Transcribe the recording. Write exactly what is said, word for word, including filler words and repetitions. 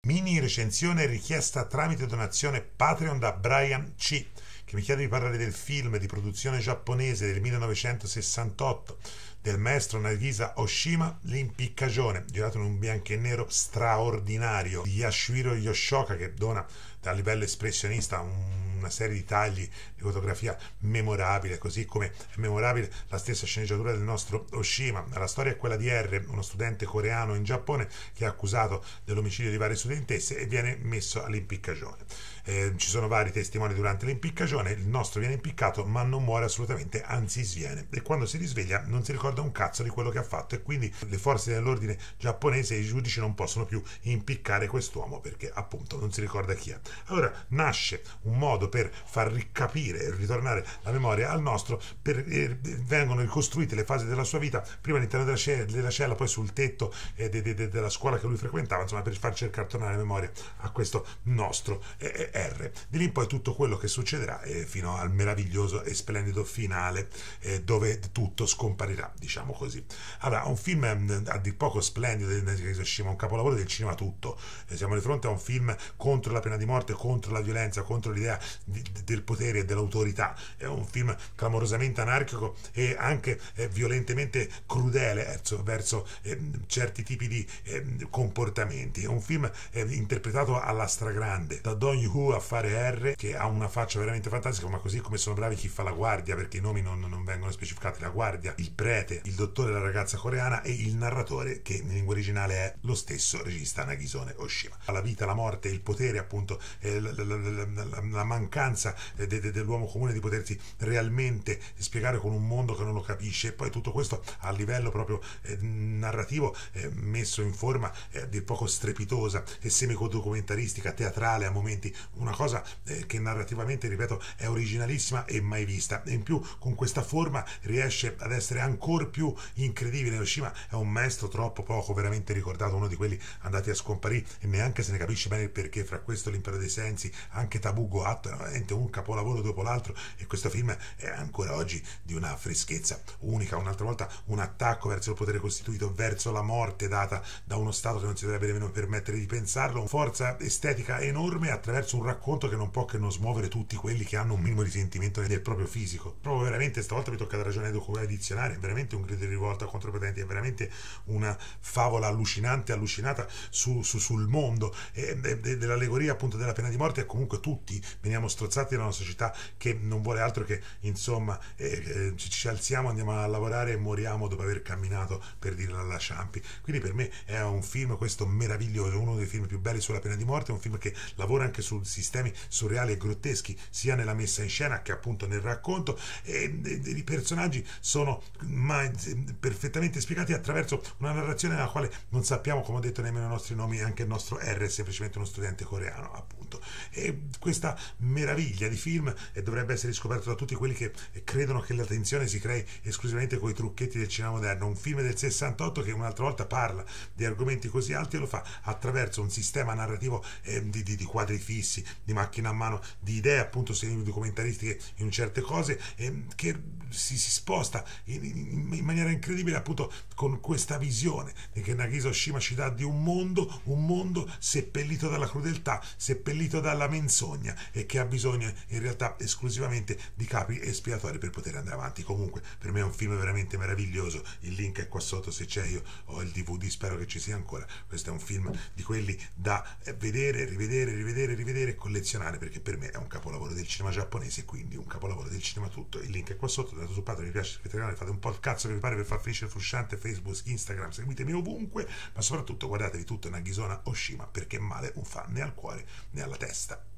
Mini recensione richiesta tramite donazione Patreon da Brian C, che mi chiede di parlare del film di produzione giapponese del millenovecentosessantotto del maestro Nagisa Oshima, L'impiccagione, girato in un bianco e nero straordinario di Yasuhiro Yoshioka, che dona a livello espressionista un una serie di tagli di fotografia memorabile, così come è memorabile la stessa sceneggiatura del nostro Oshima. La storia è quella di R, uno studente coreano in Giappone che è accusato dell'omicidio di varie studentesse e viene messo all'impiccagione. Eh, ci sono vari testimoni durante l'impiccagione, il nostro viene impiccato ma non muore assolutamente, anzi sviene, e quando si risveglia non si ricorda un cazzo di quello che ha fatto, e quindi le forze dell'ordine giapponese e i giudici non possono più impiccare quest'uomo perché appunto non si ricorda chi è. Allora nasce un modo per far ricapire e ritornare la memoria al nostro, per, eh, vengono ricostruite le fasi della sua vita, prima all'interno della, ce- della cella, poi sul tetto eh, de- de- de- della scuola che lui frequentava, insomma, per far cercare tornare la memoria a questo nostro eh, R. Di lì in poi tutto quello che succederà eh, fino al meraviglioso e splendido finale eh, dove tutto scomparirà, diciamo così. Allora, un film eh, a dir poco splendido di Nagisa Oshima, un capolavoro del cinema tutto. Eh, siamo di fronte a un film contro la pena di morte, contro la violenza, contro l'idea di, del potere e dell'autorità. È un film clamorosamente anarchico e anche eh, violentemente crudele verso, verso eh, certi tipi di eh, comportamenti. È un film eh, interpretato alla stragrande da Dong Yu a fare R, che ha una faccia veramente fantastica, ma così come sono bravi chi fa la guardia, perché i nomi non, non vengono specificati: la guardia, il prete, il dottore, la ragazza coreana e il narratore, che in lingua originale è lo stesso regista Nagisone Oshima. La vita, la morte, il potere, appunto, eh, la, la, la, la, la mancanza de, de, dell'uomo comune di potersi realmente spiegare con un mondo che non lo capisce, e poi tutto questo a livello proprio eh, narrativo eh, messo in forma eh, a dir poco strepitosa e semidocumentalistica, teatrale a momenti, una cosa eh, che narrativamente, ripeto, è originalissima e mai vista, e in più con questa forma riesce ad essere ancora più incredibile. Oshima è un maestro troppo poco veramente ricordato, uno di quelli andati a scomparire e neanche se ne capisce bene il perché. Fra questo L'impero dei sensi, anche Taboo Goat, è veramente un capolavoro dopo l'altro, e questo film è ancora oggi di una freschezza unica. Un'altra volta un attacco verso il potere costituito, verso la morte data da uno Stato che non si dovrebbe nemmeno permettere di pensarlo, forza estetica enorme attraverso un racconto che non può che non smuovere tutti quelli che hanno un minimo di sentimento nel proprio fisico. Proprio veramente stavolta mi tocca da ragione dizionaria, è veramente un grido di rivolta contro i potenti, è veramente una favola allucinante, allucinata su, su, sul mondo e, e, e dell'allegoria appunto della pena di morte. E comunque tutti veniamo strozzati da una società che non vuole altro che, insomma, eh, eh, ci, ci alziamo, andiamo a lavorare e moriamo dopo aver camminato, per dirla alla Ciampi. Quindi per me è un film questo meraviglioso, uno dei film più belli sulla pena di morte, un film che lavora anche su sistemi surreali e grotteschi, sia nella messa in scena che appunto nel racconto, e, e, e i personaggi sono ma, perfettamente spiegati attraverso una narrazione nella quale non sappiamo, come ho detto, nemmeno i nostri nomi. Anche il nostro R è semplicemente uno studente coreano, appunto. E questa meraviglia di film e dovrebbe essere scoperto da tutti quelli che credono che la tensione si crei esclusivamente con i trucchetti del cinema moderno. Un film del sessantotto che un'altra volta parla di argomenti così alti e lo fa attraverso un sistema narrativo eh, di, di, di quadri fissi, di macchina a mano, di idee appunto documentaristiche in certe cose, eh, che si, si sposta in, in, in maniera incredibile, appunto con questa visione che Nagisa Oshima ci dà di un mondo, un mondo seppellito dalla crudeltà, seppellito dalla menzogna, e che ha bisogno in realtà esclusivamente di capi espiatori per poter andare avanti. Comunque per me è un film veramente meraviglioso, il link è qua sotto se c'è, io ho il D V D, spero che ci sia ancora. Questo è un film di quelli da vedere, rivedere, rivedere, rivedere e collezionare, perché per me è un capolavoro del cinema giapponese, quindi un capolavoro del cinema tutto. Il link è qua sotto, dato su Patreon, mi piace, iscrivetevi al canale, fate un po' il cazzo che vi pare per far felice il frusciante, Facebook, Instagram, seguitemi ovunque, ma soprattutto guardatevi tutto Nagisa Oshima, perché male non fa né al cuore né alla testa.